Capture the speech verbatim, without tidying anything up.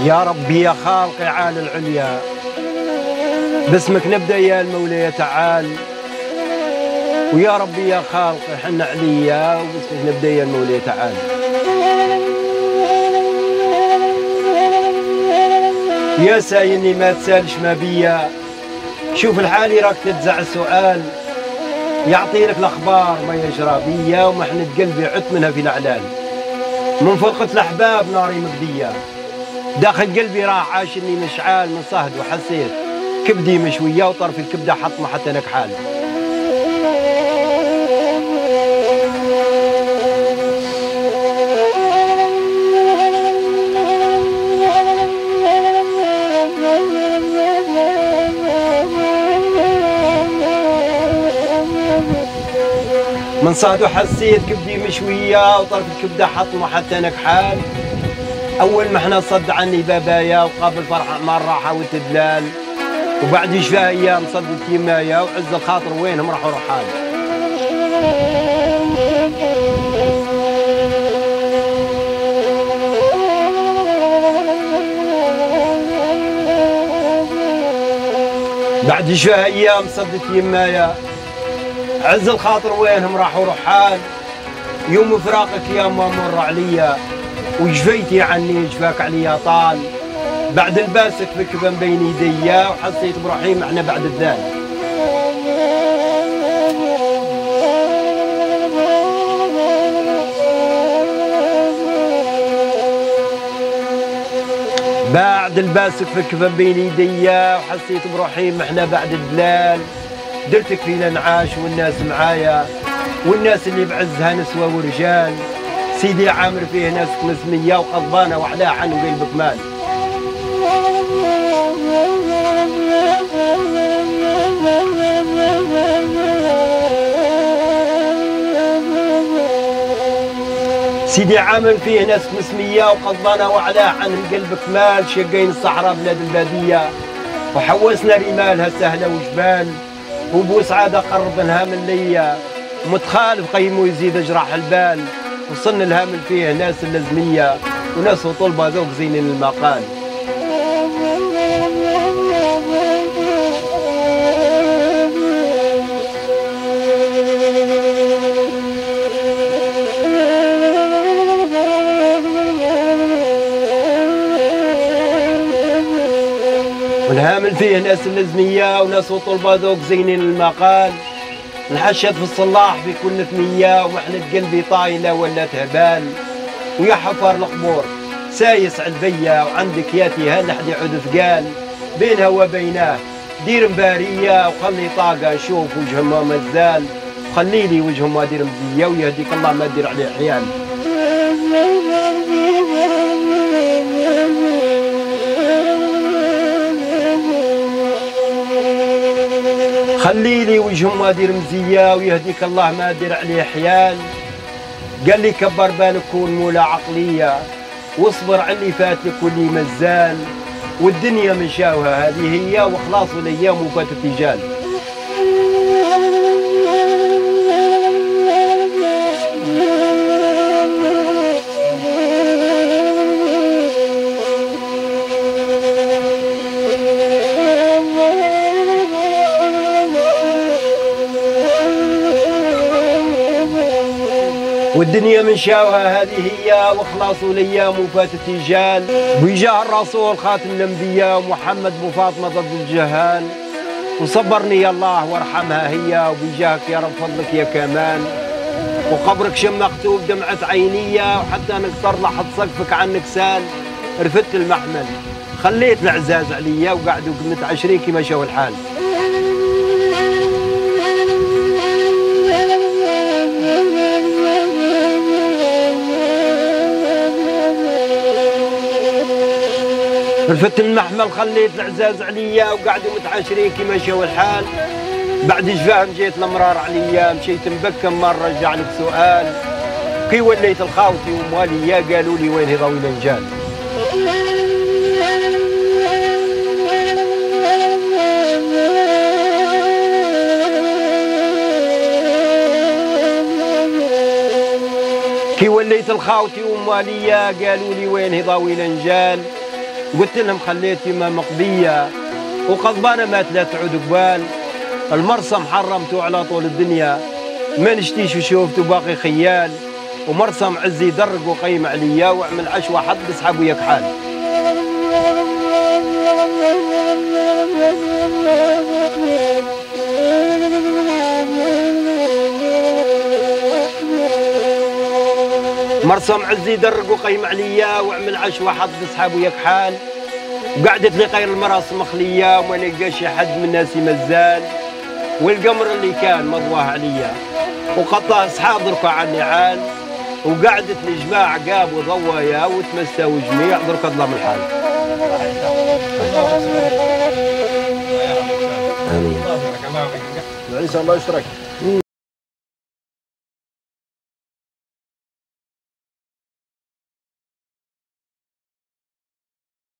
يا ربي يا خالق يا عال العليا، باسمك نبدا يا المولى تعال. ويا ربي يا خالق حنا عليا، وباسمك نبدا يا المولى تعال. يا سايني ما تسالش ما بيا، شوف الحالي راك تتزع سؤال. يعطيلك الاخبار ما يجرى بيا، ومحنة قلبي عت منها في الاعلان. من فرقة الاحباب ناري مبديه، داخل قلبي راح عاشني مشعال. من صهد وحسيت كبدي مشويه، وطرف الكبده حطمه حتى نكحال. من صهد وحسيت كبدي مشويه، وطرف الكبده حطمه حتى نكحال. أول ما احنا صد عني بابايا، وقابل فرحة مع الراحة والتدلال. وبعد يشفى أيام صدت يمايا، وعز الخاطر وينهم راحوا رحال. بعد يشفى أيام صدت يمايا، عز الخاطر وينهم راحوا رحال. يوم فراقك يا ما مر عليا، وجفيتي عني جفاك عليا طال. بعد الباسك فك بين يديا، وحسيت بروحي معنا بعد الذال. بعد الباسك فك بين يديا، وحسيت بروحي معنا بعد الدلال. درتك في الانعاش والناس معايا، والناس اللي بعزها نسوة ورجال. سيدي عامر فيه ناس مسمية، وقضبانة وعلاه حن وقلبك مال. سيدي عامر فيه ناس مسمية، وقضبانة وعلاه حن قلبك مال. شقين الصحراء بلاد البادية، وحوسنا رمالها سهلة وجبال. وبو سعادة قرب الهام ليا، متخالف قيم ويزيد اجرح البال. وصلنا الهامل فيه ناس اللزمية، وناس وطلبة ذوق زين المقال. والهامل فيه ناس اللزمية، وناس وطلبة ذوق زين المقال. نحشت في الصلاح في كل ثنية، ومحنة قلبي طايلة ولا تهبال. ويا حفر القبور سايس عالفيا، وعندك ياتي هالحد يعود ثقال. بينها وبيناه دير مبارية، وخلي طاقة نشوف وجههم ما مزال. وخلي لي وجههم ما دير مزية، ويهديك الله ما دير عليه حيال. خلي لي وجههم ما دير مزيه، ويهديك الله ما دير عليه حيال. قال لي كبر بالك كون مولا عقليه، واصبر على اللي فات لك واللي مازال. والدنيا من شاوها هذه هي، وخلاص الايام وفاتت رجال. والدنيا من شاوها هذه هي، وخلاص الايام وفاتت رجال. وجاه الرسول خاتم الانبياء، ومحمد بو فاطمه ضد الجهال. وصبرني يا الله وارحمها هي، وبجاهك يا رب فضلك يا كمان. وقبرك شم مكتوب دمعه عينيه، وحتى نقطر لحظ سقفك عنك سال. رفدت المحمل خليت العزاز عليا، وقعدوا متعشرين كما شاو الحال. رفدت المحمل خليت العزاز عليا، وقعدوا متعاشرين كما شاو الحال. بعد جفاهم جيت الامرار عليا، مشيت مبكم ما رجع لك سؤال. كي وليت الخاوتي ومواليا، قالوا لي وين هضاوي الانجال. كي وليت الخاوتي ومواليا، قالوا لي وين هضاوي الانجال. قلت لهم خليتي ما مقضيه وقضبانه ما لا تعود قبال. المرسى محرمته على طول الدنيا، ما نشتيش وشوفته باقي خيال. ومرسى معزي يدرق وقيم عليا واعمل عشوه حد اسحب وياك حال. مرسى معزي يدرق وقيم عليا واعمل عشوه حد اسحب وياك حال. وقعدت لي غير المراس مخليه وما لقاش حد من الناس مزال. والقمر اللي كان مضواه عليا وقطع اصحاب ركع عني عال. وقعدت لي جماعه قابوا ضوايا وتمسوا جميع درك ظلم الحال. امين. الله يشرك.